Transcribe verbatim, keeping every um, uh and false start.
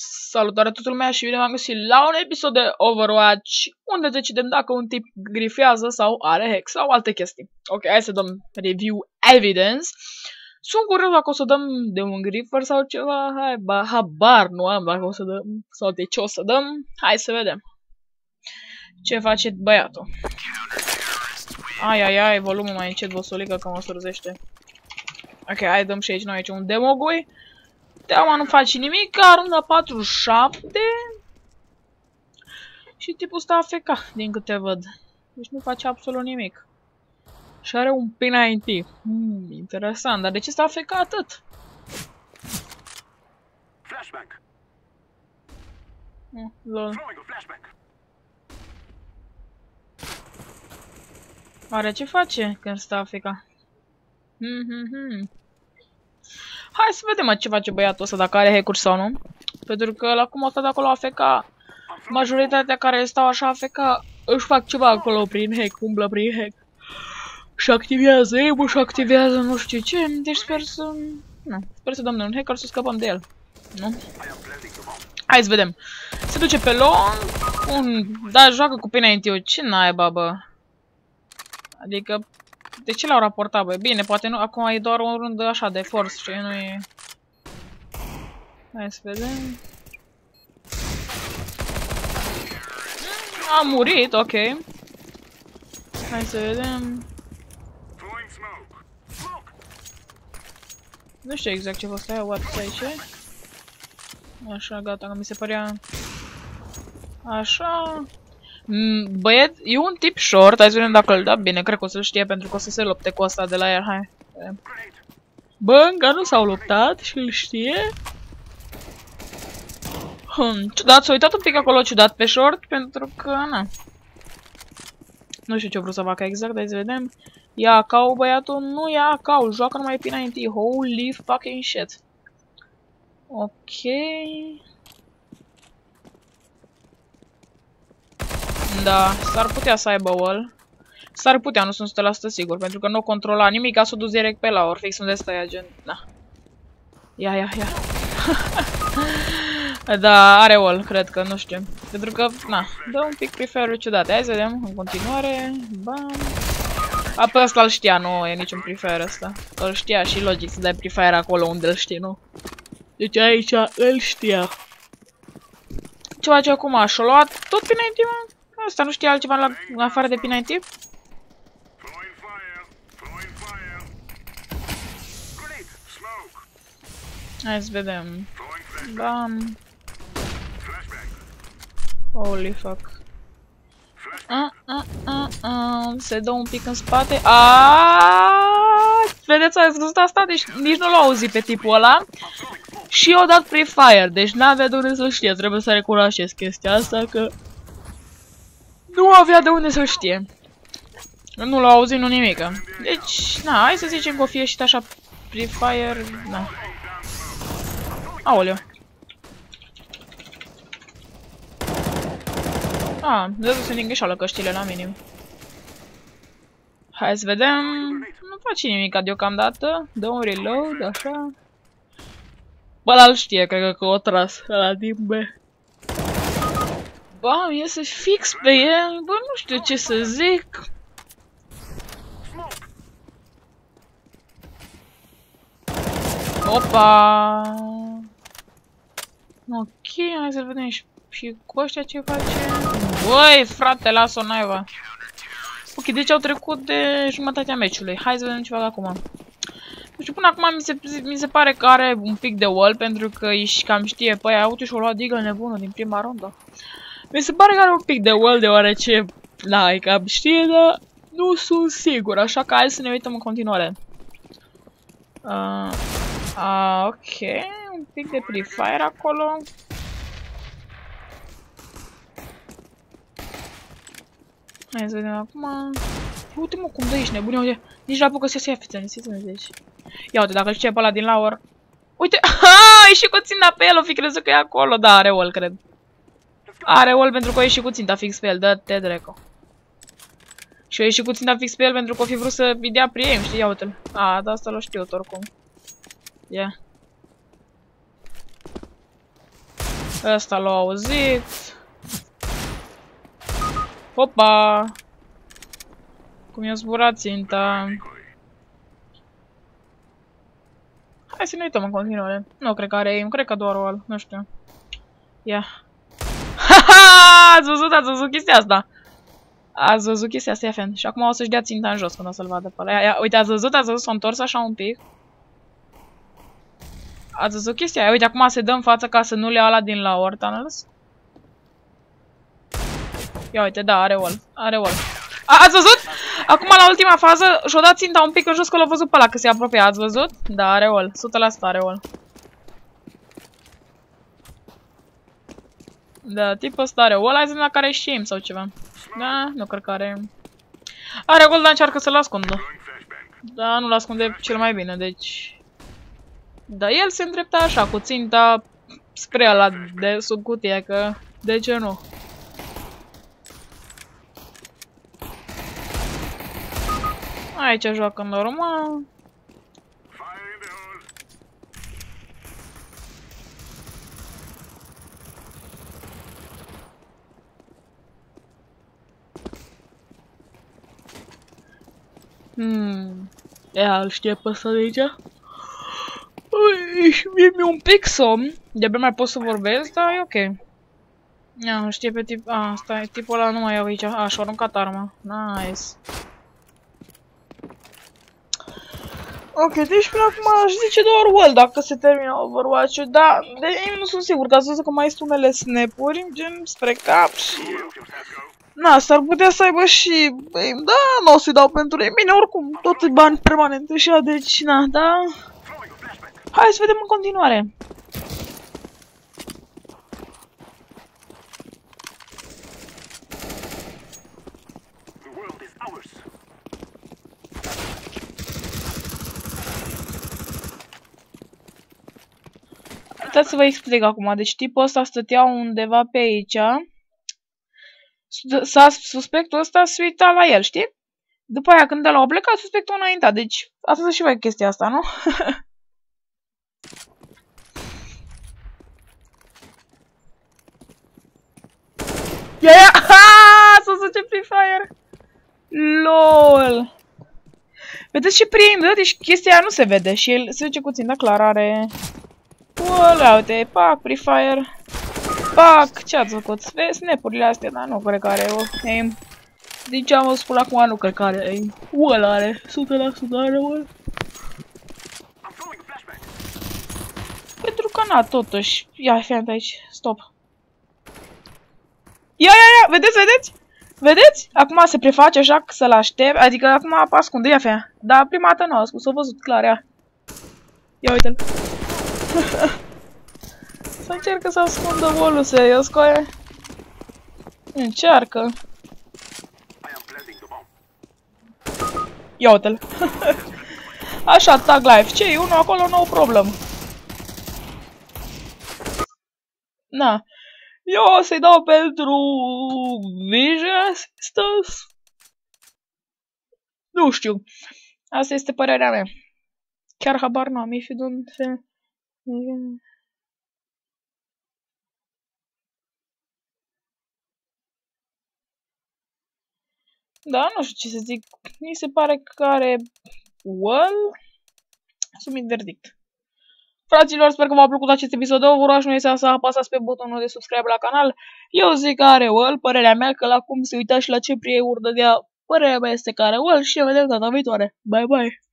Salutare toată lumea și bine v-am găsit la un episod de Overwatch unde decidem dacă un tip grifează sau are hack sau alte chestii. Ok, hai să dăm review evidence. Sunt curios dacă o să dăm de un griffer sau ceva, hai, ba, habar nu am dacă o să dăm sau de ce o să dăm. Hai să vedem. Ce face băiatul? Ai, ai, ai, volumul mai încet, vosolică, că mă surzește. Ok, hai dăm și aici noi aici un demogui. Teama nu face nimic, runda patruzeci și șapte. Și tipul ăsta A F K, din câte văd. Deci nu face absolut nimic. Și are un P nouăzeci. Hmm, interesant, dar de ce stă A F K atât? Hmm, lol. Oare ce face când stă A F K? Hmm, hmm, hmm. Hai să vedem ce face băiatul ăsta, dacă are hack-uri sau nu. Pentru că la cum a stat acolo A F K, majoritatea care stau așa A F K își fac ceva acolo prin hack, umblă prin hack. Și activează aim-ul și activează nu știu ce. Deci sper să... Nu, sper să dăm de un hacker să scăpăm de el. Nu? Hai să vedem. Se duce pe long. Un... Da, joacă cu P nouăzeci. Ce naiba, bă? Adică... De ce l-au raportat, băi? Bine, poate nu, acum e doar o rundă așa de force, și nu e... Hai să vedem... A murit, ok. Hai să vedem... Nu știu exact ce a fost aia, what aici. Așa, gata, că mi se părea... Așa... Băiet, e un tip short, hai să vedem dacă îl da bine, cred că o să-l știe pentru că o să se lupte cu ăsta de la el, hai. Bă, încă nu s-au luptat și îl știe. Hmm, ciudat, s-a uitat un pic acolo ciudat pe short, pentru că, na. Nu știu ce vreau să facă exact, hai să vedem. Ia A K-ul băiatul, nu ia A K-ul, joacă numai P nouăzeci, holy fucking shit. Ok. Da, s-ar putea să aibă wall. S-ar putea, nu sunt o sută la sută sigur, pentru că nu controla nimic, a s-o dus direct pe la ori, fix unde stă gen, da. Ia, ia, ia. Da, are wall, cred că, nu știu. Pentru că, na, dă un pic prefer-uri ciudate. Hai să vedem, în continuare, bam. A, pe ăsta îl știa, nu e niciun prefer ăsta. Că îl știa și logic să dai prefer acolo unde îl știi, nu? Deci aici îl știa. Ce face acum? Și-a luat tot P nouăzeci, mă? Asta nu știe altceva la, la afară de P nouăzeci? Hai să vedem. Bam. Holy fuck. A, a, a, a. Se dă un pic în spate. Aaaa! Vedeți, ați văzut asta? Deci nici nu l-au auzit pe tipul ăla. Și i-au dat pre-fire. Deci n-avea de unde să știe. Trebuie să recunoașteți chestia asta că... Nu avea de unde să știe. Nu l-au auzit, nu nimică. Deci, na, hai să zicem că o fi ieșit așa pre-fire, na. Aoleu. Ah, dă-se din greșeală căștile la minim. Hai să vedem. Nu face nimic deocamdată. Dă un reload, așa. Bă, ăla-l știe, cred că o tras ăla din B. Bă, iese fix pe el, bă, nu știu ce să zic. Opa! Ok, hai să vedem și, și cu ăștia ce face. Băi, frate, lasă-o naiba. Ok, deci au trecut de jumătatea meciului. Hai să vedem ce fac acum. Deci până acum mi se, mi se pare că are un pic de wall, pentru că își cam știe pe aia. Uite și-o luat Deagle nebunul din prima rundă. Mi se pare că are un pic de wall, deoarece, da, e cam știe, dar nu sunt sigur, așa că hai să ne uităm în continuare. Uh, uh, ok, un pic de pre-fire acolo. Hai să vedem acum. Uite mă cum dă ești nebun, uite, nici la apucă să se ia fițe, deci. Ia uite, dacă îl știe pe ăla din Laur. Uite, aaa, e și cu ținta pe el, o fi crezut că e acolo, da, are wall, cred. Are wall pentru că o ieși cu ținta fix pe el, dă-te dreco. Și o ieși cu ținta fix pe el pentru că o fi vrut să-i dea pre-aim, știi, ia uite-l. A, dar asta l-o știu oricum. Ia. Ăsta l-a auzit. Opa! Cum i-a zburat ținta. Hai să ne uităm în continuare. Nu cred că are aim, cred că doar o al, nu știu. Ia. Haha! Ați văzut, ați văzut chestia asta? Ați văzut chestia asta, ia fan. Și acum o să-și dea ținta în jos când o să-l vadă pe ăla. Ia, ia, uite, ați văzut, ați văzut, s-a întors așa un pic. Ați văzut chestia aia? Uite, acum se dă în față ca să nu le ia ăla din la ori tunnels. Ia uite, da, are wall. Are wall. A, ați văzut? Acum la ultima fază și-o dat ținta un pic în jos că l-a văzut pe ăla că se apropia. Ați văzut? Da, are wall. o sută la sută are wall. Da, tipul ăsta are wall. Hai să vedem dacă are și aim sau ceva. Da, nu cred că are. Are wall, dar încearcă să-l ascundă. Da, nu-l ascunde cel mai bine, deci... Da, el se îndrepta așa, cu ținta spre ăla de sub cutie, că... De ce nu? Aici joacă normal. Hmm. Ea, îl știe pe ăsta de aici? Ui, și mie mi-e un pic somn. De-abia mai pot să vorbesc, dar e ok. Ia, știe pe tip... A, stai, tipul ăla nu mai iau aici. A, și-a aruncat arma. Nice. Ok, deci până acum aș zice doar wall dacă se termină Overwatch-ul, dar de ei nu sunt sigur, că ați văzut că mai sunt unele snap-uri, gen spre cap și... Na, s-ar putea să aibă și... Da, nu o să-i dau pentru ei, bine, oricum, tot bani permanent așa, deci, na, da... Hai să vedem în continuare. Uitați să vă explic acum. Deci tipul ăsta stătea undeva pe aici. Suspectul ăsta se uita la el, știi? După aia când el a plecat, suspectul înaintea. Deci, asta și voi chestia asta, nu? Ia, ia! Aaaa! S-a zis ce Free Fire! LOL! Vedeți ce prinde? Deci chestia aia nu se vede și el se duce cu ținta clar, are... Ăla, uite, pac, Free Fire. Pac, ce ați făcut? Vezi snap-urile astea, dar nu cred că are o aim. Din ce am văzut până acum, nu cred că are aim. Ăla are, o sută la sută are ăla. Pentru că na, totuși. Ia, fii aici, stop. Ia, ia, ia, vedeți, vedeți? Vedeți? Acum se preface așa să-l aștept, adică acum ascunde, ia fea. Dar prima dată nu a spus, s-a văzut clar, ia. Ia uite-l. Să încercă să ascundă volul serios, coaie. Încearcă. Ia uite-l. Așa, tag life. Ce e unul acolo, no problem. Na. Eu o să-i dau pentru Vision Assistance. Nu știu. Asta este părerea mea. Chiar habar n-am, if you don't... Da, nu știu ce să zic. Mi se pare că are wall. Sumit verdict. Fraților, sper că v-a plăcut acest episod. Vă rog nu să apăsați pe butonul de subscribe la canal. Eu zic că are wall, părerea mea, că la cum se uita și la ce prie uri dădea, părerea mea este că are wall și ne vedem data viitoare. Bye bye!